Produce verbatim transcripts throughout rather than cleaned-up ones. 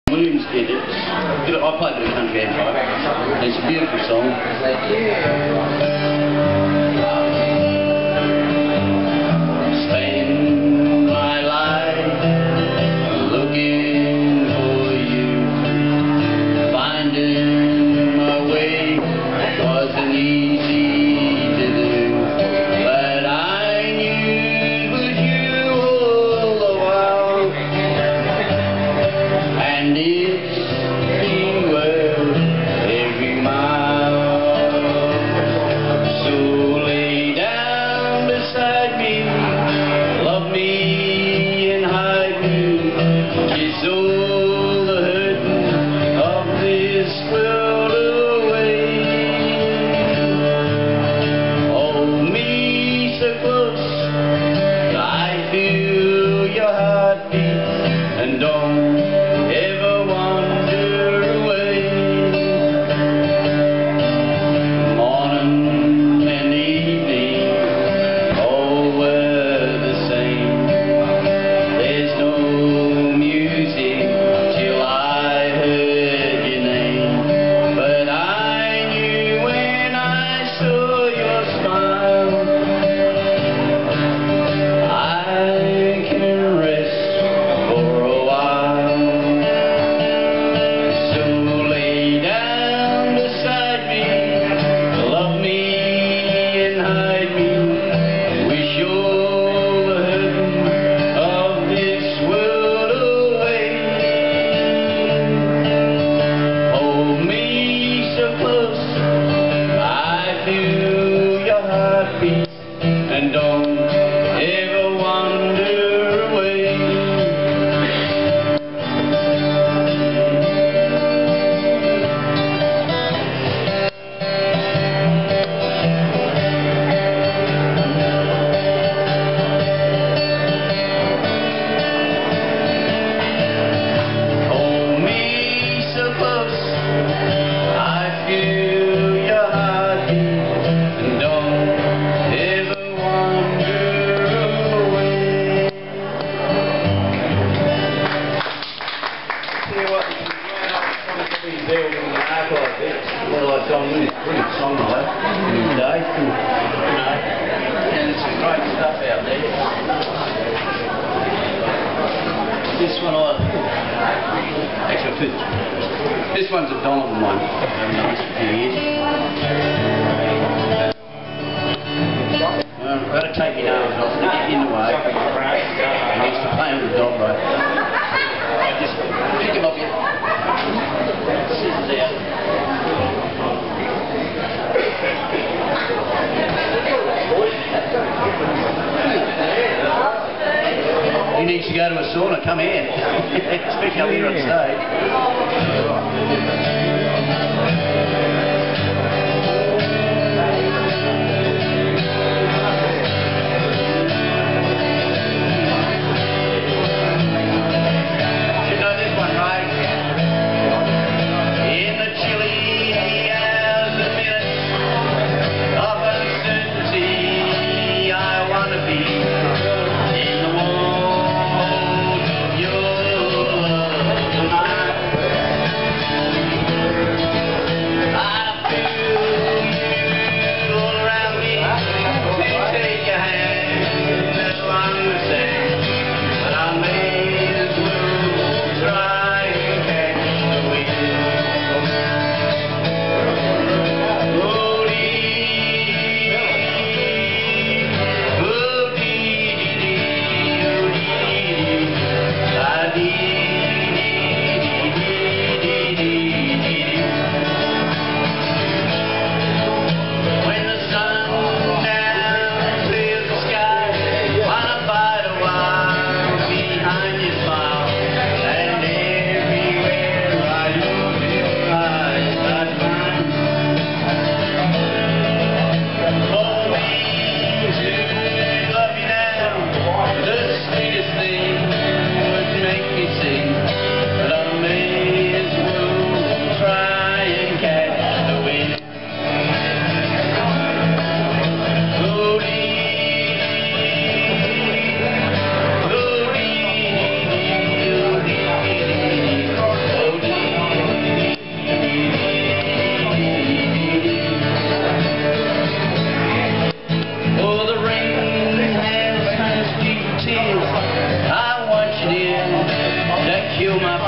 Williams did it. I played a bit of country and right. It's a beautiful song. Spend my life looking for you, finding my way wasn't easy to do, but I knew it was you all the while, and it's been well every mile. So lay down beside me, love me and hide me, kiss all the hurting of this world away. Hold me so close, I feel your heartbeat, and don't ever wander away. Morning and evening, all were the same. There's no music till I heard your name, but I knew when I saw your smile, I can rest for a while. So lay down beside me, love me and hide me, wish all the hurting of this world away. Hold me so close, I feel your heartbeat, and don't ever wander away. Hold me so close, I feel your heartbeat, and don't ever wander away. Tell you what, he's there in the archive there. What I told him, he's pretty songwriter in his day. You know, and there's some great stuff out there. This one I, actually this, this one's a Donovan one. I haven't done this for a few years. Well, I've got to take your arms off, they get in the way. I used to play with the dog rope. I just pick him off your scissors out. He needs to go to a sauna, come here. Especially up here on stage.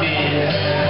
me.